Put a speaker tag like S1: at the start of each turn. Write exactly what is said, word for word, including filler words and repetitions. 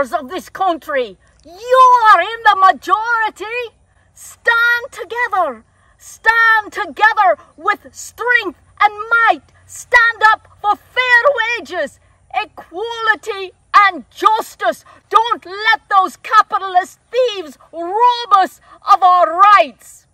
S1: leaders of this country. You are in the majority. Stand together. Stand together with strength and might. Stand up for fair wages, equality and justice. Don't let those capitalist thieves rob us of our rights.